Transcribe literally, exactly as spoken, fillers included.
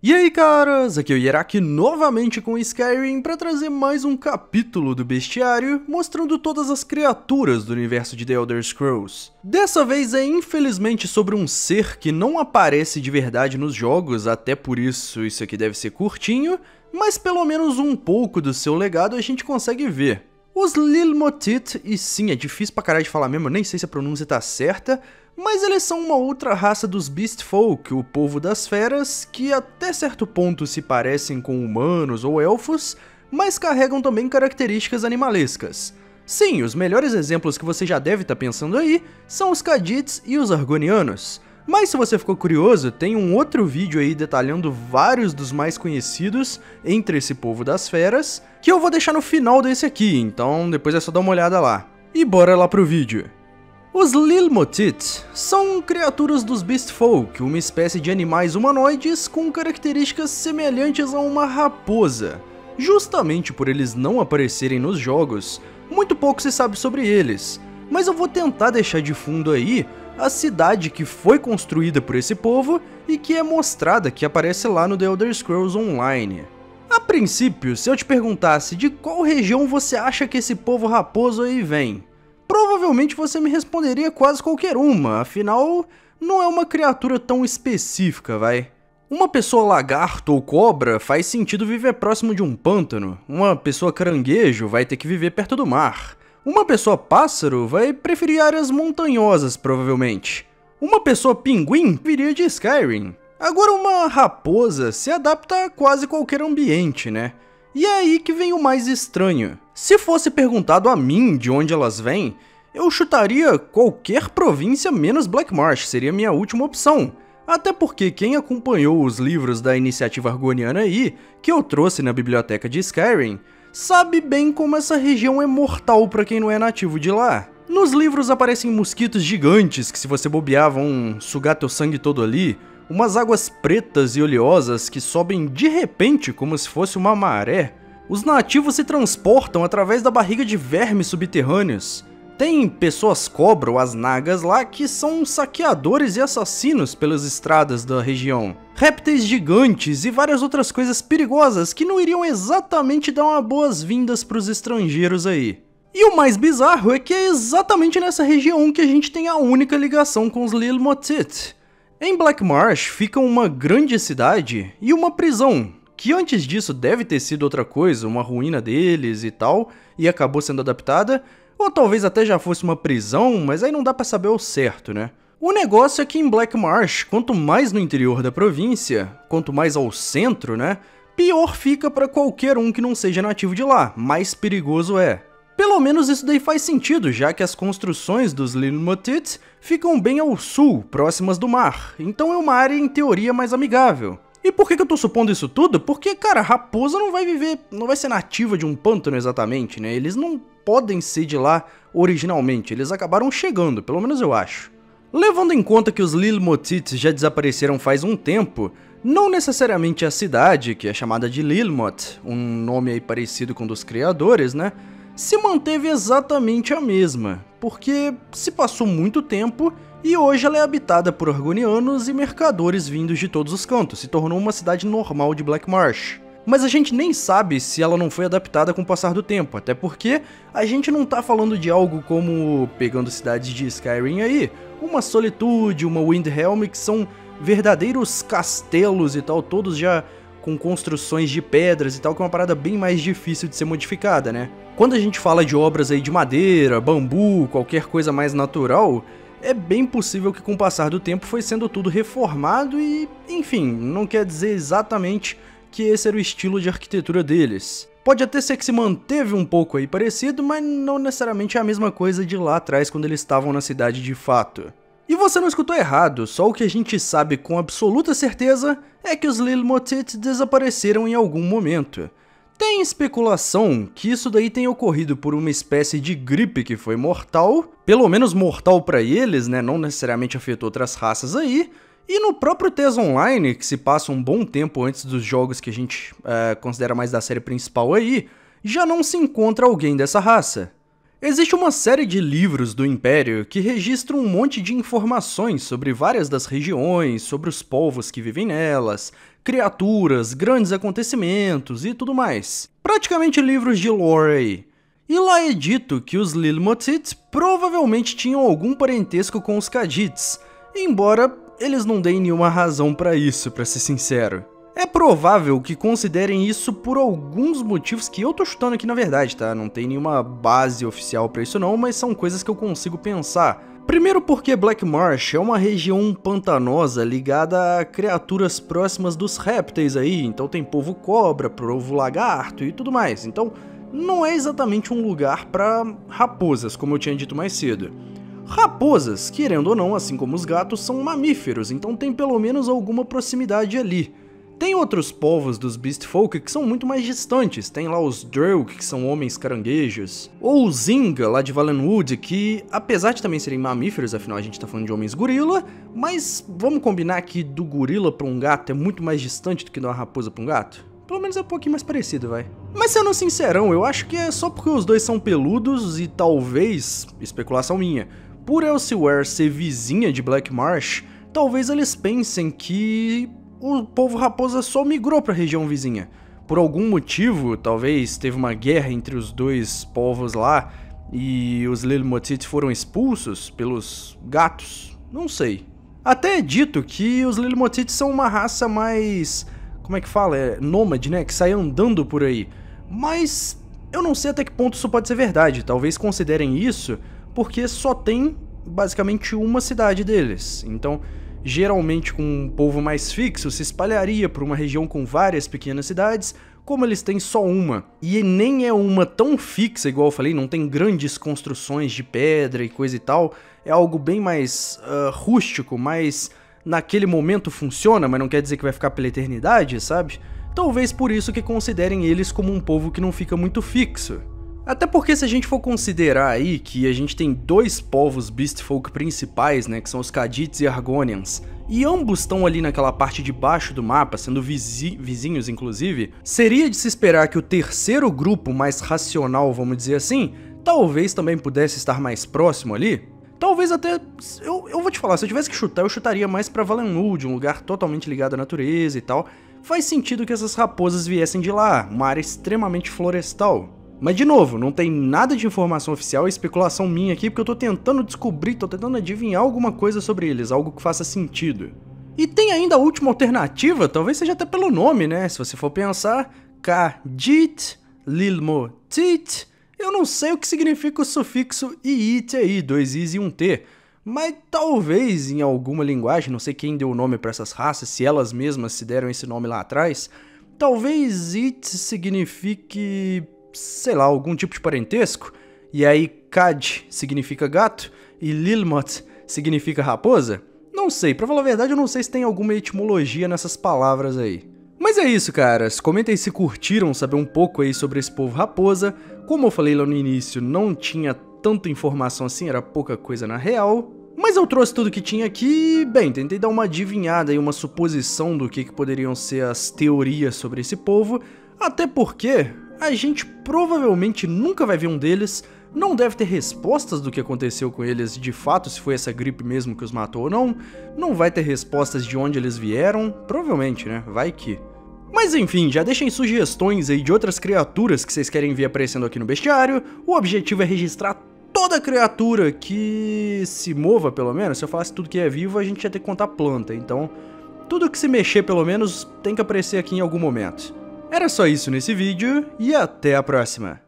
E aí caras, aqui é o Hierark novamente com Skyrim para trazer mais um capítulo do Bestiário, mostrando todas as criaturas do universo de The Elder Scrolls. Dessa vez é infelizmente sobre um ser que não aparece de verdade nos jogos, até por isso isso aqui deve ser curtinho, mas pelo menos um pouco do seu legado a gente consegue ver. Os Lilmotit, e sim, é difícil pra caralho de falar mesmo, eu nem sei se a pronúncia tá certa, mas eles são uma outra raça dos Beastfolk, o povo das feras, que até certo ponto se parecem com humanos ou elfos, mas carregam também características animalescas. Sim, os melhores exemplos que você já deve estar pensando aí são os Khajiits e os Argonianos. Mas se você ficou curioso, tem um outro vídeo aí detalhando vários dos mais conhecidos entre esse povo das feras, que eu vou deixar no final desse aqui, então depois é só dar uma olhada lá. E bora lá pro vídeo. Os Lilmotit são criaturas dos Beastfolk, uma espécie de animais humanoides com características semelhantes a uma raposa. Justamente por eles não aparecerem nos jogos, muito pouco se sabe sobre eles, mas eu vou tentar deixar de fundo aí a cidade que foi construída por esse povo e que é mostrada, que aparece lá no The Elder Scrolls Online. A princípio, se eu te perguntasse de qual região você acha que esse povo raposo aí vem, provavelmente você me responderia quase qualquer uma, afinal, não é uma criatura tão específica, vai. Uma pessoa lagarto ou cobra faz sentido viver próximo de um pântano, uma pessoa caranguejo vai ter que viver perto do mar, uma pessoa pássaro vai preferir áreas montanhosas, provavelmente. Uma pessoa pinguim viria de Skyrim. Agora uma raposa se adapta a quase qualquer ambiente, né? E é aí que vem o mais estranho. Se fosse perguntado a mim de onde elas vêm, eu chutaria qualquer província menos Blackmarsh, seria minha última opção. Até porque quem acompanhou os livros da iniciativa Argoniana aí, que eu trouxe na biblioteca de Skyrim, sabe bem como essa região é mortal para quem não é nativo de lá. Nos livros aparecem mosquitos gigantes que, se você bobear, vão sugar teu sangue todo ali, umas águas pretas e oleosas que sobem de repente como se fosse uma maré. Os nativos se transportam através da barriga de vermes subterrâneos. Tem pessoas cobra ou as nagas lá que são saqueadores e assassinos pelas estradas da região. Répteis gigantes e várias outras coisas perigosas que não iriam exatamente dar uma boas-vindas para os estrangeiros aí. E o mais bizarro é que é exatamente nessa região que a gente tem a única ligação com os Lilmotit. Em Blackmarsh fica uma grande cidade e uma prisão, que antes disso deve ter sido outra coisa, uma ruína deles e tal, e acabou sendo adaptada, ou talvez até já fosse uma prisão, mas aí não dá pra saber o certo, né? O negócio é que em Blackmarsh, quanto mais no interior da província, quanto mais ao centro, né, pior fica pra qualquer um que não seja nativo de lá, mais perigoso é. Pelo menos isso daí faz sentido, já que as construções dos Lilmotit ficam bem ao sul, próximas do mar, então é uma área em teoria mais amigável. E por que que eu tô supondo isso tudo? Porque, cara, a raposa não vai viver, não vai ser nativa de um pântano exatamente, né? Eles não podem ser de lá originalmente, eles acabaram chegando, pelo menos eu acho. Levando em conta que os Lilmotit já desapareceram faz um tempo, não necessariamente a cidade, que é chamada de Lilmot, um nome aí parecido com o dos criadores, né, se manteve exatamente a mesma, porque se passou muito tempo e hoje ela é habitada por Argonianos e mercadores vindos de todos os cantos, se tornou uma cidade normal de Blackmarsh. Mas a gente nem sabe se ela não foi adaptada com o passar do tempo, até porque a gente não tá falando de algo como, pegando cidades de Skyrim aí, uma Solitude, uma Windhelm, que são verdadeiros castelos e tal, todos já com construções de pedras e tal, que é uma parada bem mais difícil de ser modificada, né? Quando a gente fala de obras aí de madeira, bambu, qualquer coisa mais natural, é bem possível que com o passar do tempo foi sendo tudo reformado e, enfim, não quer dizer exatamente que esse era o estilo de arquitetura deles. Pode até ser que se manteve um pouco aí parecido, mas não necessariamente é a mesma coisa de lá atrás quando eles estavam na cidade de fato. E você não escutou errado, só o que a gente sabe com absoluta certeza é que os Lilmotit desapareceram em algum momento. Tem especulação que isso daí tenha ocorrido por uma espécie de gripe que foi mortal, pelo menos mortal pra eles, né, não necessariamente afetou outras raças aí, e no próprio T E S Online, que se passa um bom tempo antes dos jogos que a gente uh, considera mais da série principal aí, já não se encontra alguém dessa raça. Existe uma série de livros do Império que registram um monte de informações sobre várias das regiões, sobre os povos que vivem nelas, criaturas, grandes acontecimentos e tudo mais. Praticamente livros de lore aí. E lá é dito que os Lilmotit provavelmente tinham algum parentesco com os Khadits, embora eles não deem nenhuma razão pra isso, pra ser sincero. É provável que considerem isso por alguns motivos que eu tô chutando aqui na verdade, tá? Não tem nenhuma base oficial pra isso não, mas são coisas que eu consigo pensar. Primeiro porque Black Marsh é uma região pantanosa ligada a criaturas próximas dos répteis aí, então tem povo cobra, povo lagarto e tudo mais, então não é exatamente um lugar pra raposas, como eu tinha dito mais cedo. Raposas, querendo ou não, assim como os gatos, são mamíferos, então tem pelo menos alguma proximidade ali. Tem outros povos dos Beastfolk que são muito mais distantes, tem lá os Draug, que são homens caranguejos, ou os Zinga, lá de Valenwood, que apesar de também serem mamíferos, afinal a gente tá falando de homens gorila, mas vamos combinar que do gorila pra um gato é muito mais distante do que de uma raposa pra um gato? Pelo menos é um pouquinho mais parecido, vai. Mas sendo sincerão, eu acho que é só porque os dois são peludos e talvez, especulação minha, por Elsewhere ser vizinha de Black Marsh, talvez eles pensem que o povo raposa só migrou para a região vizinha. Por algum motivo, talvez teve uma guerra entre os dois povos lá e os Lilmotit foram expulsos pelos gatos, não sei. Até é dito que os Lilmotit são uma raça mais, como é que fala, é nômade, né, que sai andando por aí. Mas eu não sei até que ponto isso pode ser verdade, talvez considerem isso porque só tem basicamente uma cidade deles, então geralmente com um povo mais fixo se espalharia por uma região com várias pequenas cidades, como eles têm só uma. E nem é uma tão fixa, igual eu falei, não tem grandes construções de pedra e coisa e tal, é algo bem mais uh, rústico, mais naquele momento funciona, mas não quer dizer que vai ficar pela eternidade, sabe? Talvez por isso que considerem eles como um povo que não fica muito fixo. Até porque se a gente for considerar aí que a gente tem dois povos Beastfolk principais, né, que são os Khadits e Argonians, e ambos estão ali naquela parte de baixo do mapa, sendo vizi vizinhos inclusive, seria de se esperar que o terceiro grupo mais racional, vamos dizer assim, talvez também pudesse estar mais próximo ali. Talvez até, eu, eu vou te falar, se eu tivesse que chutar, eu chutaria mais pra Valenwood, um lugar totalmente ligado à natureza e tal. Faz sentido que essas raposas viessem de lá, uma área extremamente florestal. Mas de novo, não tem nada de informação oficial, é especulação minha aqui, porque eu tô tentando descobrir, tô tentando adivinhar alguma coisa sobre eles, algo que faça sentido. E tem ainda a última alternativa, talvez seja até pelo nome, né? Se você for pensar, Khadit Lilmotit, eu não sei o que significa o sufixo it aí, dois i's e um t, mas talvez em alguma linguagem, não sei quem deu o nome para essas raças, se elas mesmas se deram esse nome lá atrás, talvez it signifique, sei lá, algum tipo de parentesco, e aí Khad significa gato e Lilmot significa raposa? Não sei, pra falar a verdade eu não sei se tem alguma etimologia nessas palavras aí. Mas é isso, caras, comentem se curtiram saber um pouco aí sobre esse povo raposa. Como eu falei lá no início, não tinha tanta informação assim, era pouca coisa na real. Mas eu trouxe tudo que tinha aqui e, bem, tentei dar uma adivinhada e uma suposição do que, que poderiam ser as teorias sobre esse povo, até porque a gente provavelmente nunca vai ver um deles, não deve ter respostas do que aconteceu com eles de fato, se foi essa gripe mesmo que os matou ou não, não vai ter respostas de onde eles vieram, provavelmente, né, vai que. Mas enfim, já deixem sugestões aí de outras criaturas que vocês querem ver aparecendo aqui no bestiário, o objetivo é registrar toda criatura que se mova pelo menos, se eu falasse tudo que é vivo a gente ia ter que contar planta, então tudo que se mexer pelo menos tem que aparecer aqui em algum momento. Era só isso nesse vídeo e até a próxima!